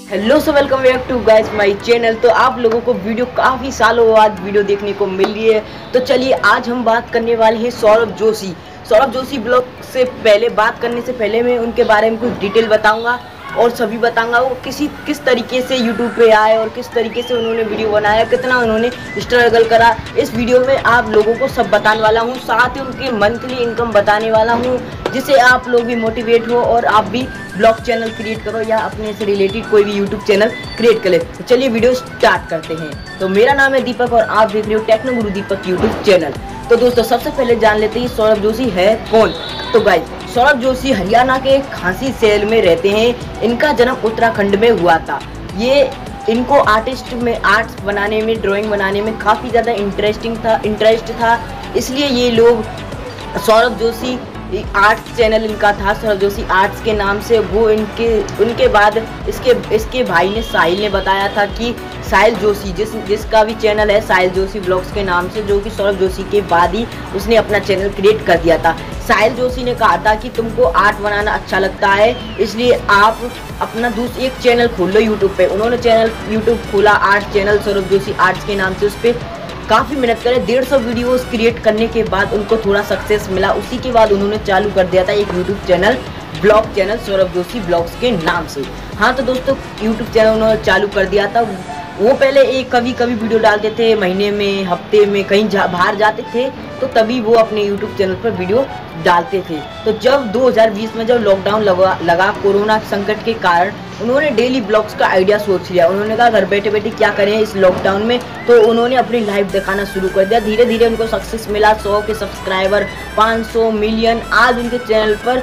Hello so welcome back to guys my channel. तो आप लोगों को वीडियो काफ़ी सालों बाद वीडियो देखने को मिल रही है। तो चलिए आज हम बात करने वाले हैं सौरभ जोशी ब्लॉग से पहले बात करने से पहले मैं उनके बारे में कुछ डिटेल बताऊंगा और सभी बताऊंगा वो किस तरीके से यूट्यूब पे आए और किस तरीके से उन्होंने वीडियो बनाया, कितना उन्होंने स्ट्रगल करा। इस वीडियो में आप लोगों को सब बताने वाला हूँ, साथ ही उनकी मंथली इनकम बताने वाला हूँ, जिससे आप लोग भी मोटिवेट हो और आप भी ब्लॉग चैनल क्रिएट करो या अपने से रिलेटेड कोई भी यूट्यूब चैनल क्रिएट करें। तो चलिए वीडियो स्टार्ट करते हैं। तो मेरा नाम है दीपक और आप देख रहे हो टेक्नो गुरु दीपक यूट्यूब चैनल। तो दोस्तों सबसे पहले जान लेते हैं सौरभ जोशी है कौन। तो गाइस सौरभ जोशी हरियाणा के खांसी शहर में रहते हैं। इनका जन्म उत्तराखंड में हुआ था। ये इनको आर्ट्स बनाने में, ड्राइंग बनाने में काफ़ी ज़्यादा इंटरेस्ट था, इसलिए ये लोग सौरभ जोशी आर्ट्स चैनल इनका था, सौरभ जोशी आर्ट्स के नाम से। वो उनके बाद इसके भाई ने साहिल ने बताया था कि साहिल जोशी जिसका भी चैनल है साहिल जोशी ब्लॉग्स के नाम से, जो कि सौरभ जोशी के बाद ही उसने अपना चैनल क्रिएट कर दिया था। साहिल जोशी ने कहा था कि तुमको आर्ट बनाना अच्छा लगता है, इसलिए आप अपना एक चैनल खोल लो यूट्यूब पे। उन्होंने चैनल यूट्यूब खोला arts channel, Saurabh Joshi arts के नाम से। उस पर काफ़ी मेहनत करे, 150 वीडियोस क्रिएट करने के बाद उनको थोड़ा सक्सेस मिला। उसी के बाद उन्होंने चालू कर दिया था एक YouTube channel, vlog channel Saurabh Joshi vlogs के नाम से। हाँ तो दोस्तों यूट्यूब चैनल उन्होंने चालू कर दिया था। वो पहले कभी वीडियो डालते थे, महीने में, हफ्ते में, कहीं बाहर जाते थे तो तभी वो अपने यूट्यूब चैनल पर वीडियो डालते थे। तो जब 2020 में जब लॉकडाउन लगा कोरोना संकट के कारण, उन्होंने डेली ब्लॉग्स का आइडिया सोच लिया। उन्होंने कहा घर बैठे बैठे क्या करें इस लॉकडाउन में, तो उन्होंने अपनी लाइफ दिखाना शुरू कर दिया। धीरे धीरे उनको सक्सेस मिला, 100 के सब्सक्राइबर, 500 मिलियन, आज उनके चैनल पर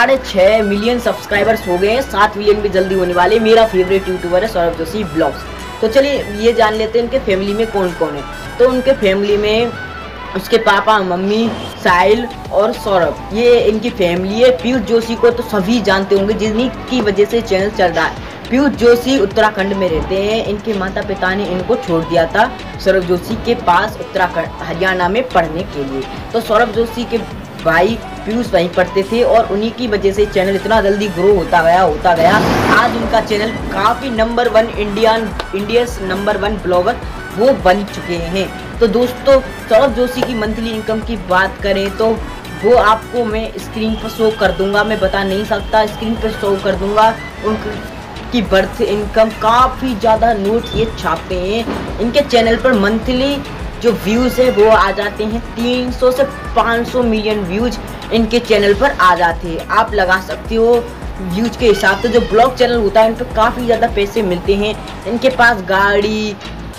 6.5 मिलियन सब्सक्राइबर्स हो गए हैं। 7 मिलियन भी जल्दी होने वाले। मेरा फेवरेट यूट्यूबर है सौरभ जोशी ब्लॉग्स। तो चलिए ये जान लेते हैं इनके फैमिली में कौन कौन है। तो उनके फैमिली में उसके पापा, मम्मी, साहिल और सौरभ, ये इनकी फैमिली है। पीयूष जोशी को तो सभी जानते होंगे जिन्हीं की वजह से चैनल चल रहा है। पीयूष जोशी उत्तराखंड में रहते हैं। इनके माता पिता ने इनको छोड़ दिया था सौरभ जोशी के पास उत्तराखंड हरियाणा में पढ़ने के लिए। तो सौरभ जोशी के भाई पीयूष वहीं पढ़ते थे और उन्हीं की वजह से चैनल इतना जल्दी ग्रो होता गया। आज उनका चैनल काफ़ी नंबर 1 इंडियस नंबर 1 ब्लॉगर वो बन चुके हैं। तो दोस्तों सौरभ जोशी की मंथली इनकम की बात करें तो वो आपको मैं स्क्रीन पर शो कर दूंगा, मैं बता नहीं सकता, स्क्रीन पर शो कर दूंगा। उनकी बर्थ इनकम काफ़ी ज़्यादा नोट ये छापते हैं। इनके चैनल पर मंथली जो व्यूज़ है वो आ जाते हैं 300 से 500 मिलियन व्यूज इनके चैनल पर आ जाते हैं। आप लगा सकते हो व्यूज के हिसाब से। जो ब्लॉग चैनल होता है इन पर काफ़ी ज़्यादा पैसे मिलते हैं। इनके पास गाड़ी,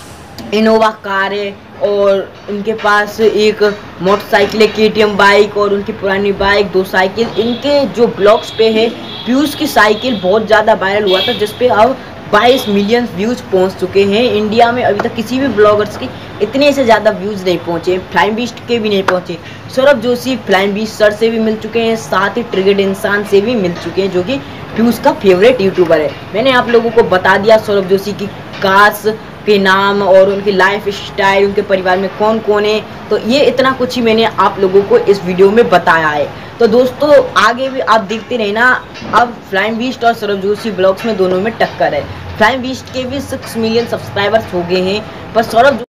इनोवा कार है और इनके पास एक मोटरसाइकिल है, KTM बाइक, और उनकी पुरानी बाइक, 2 साइकिल। इनके जो ब्लॉग्स पे है, पीयूष की साइकिल बहुत ज़्यादा वायरल हुआ था, जिसपे अब 22 मिलियन व्यूज़ पहुंच चुके हैं। इंडिया में अभी तक किसी भी ब्लॉगर्स के इतने से ज़्यादा व्यूज़ नहीं पहुंचे, फ्लाइंग बीस्ट के भी नहीं पहुंचे। Saurabh Joshi Flying Beast sir से भी मिल चुके हैं, साथ ही ट्रिगर्ड इंसान से भी मिल चुके हैं, जो कि पीयूष का फेवरेट यूट्यूबर है। मैंने आप लोगों को बता दिया सौरभ जोशी की कास्ट के नाम और उनकी लाइफ स्टाइल, उनके परिवार में कौन कौन है। तो ये इतना कुछ ही मैंने आप लोगों को इस वीडियो में बताया है। तो दोस्तों आगे भी आप देखते रहना। अब फ्लाइंग बीस्ट और सौरभ जोशी ब्लॉग्स में दोनों में टक्कर है। फ्लाइंग बीस्ट के भी 6 मिलियन सब्सक्राइबर्स हो गए हैं, पर सौरभ